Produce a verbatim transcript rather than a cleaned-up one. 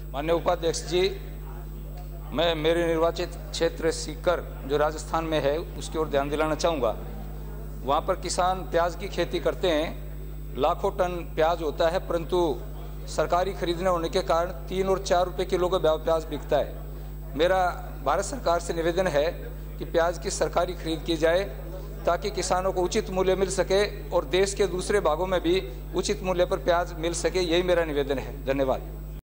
माननीय उपाध्यक्ष जी, मैं मेरे निर्वाचित क्षेत्र सीकर जो राजस्थान में है उसकी ओर ध्यान दिलाना चाहूँगा। वहाँ पर किसान प्याज की खेती करते हैं, लाखों टन प्याज होता है, परंतु सरकारी खरीद न होने के कारण तीन और चार रुपये किलो का प्याज बिकता है। मेरा भारत सरकार से निवेदन है कि प्याज की सरकारी खरीद की जाए ताकि किसानों को उचित मूल्य मिल सके और देश के दूसरे भागों में भी उचित मूल्य पर प्याज मिल सके। यही मेरा निवेदन है। धन्यवाद।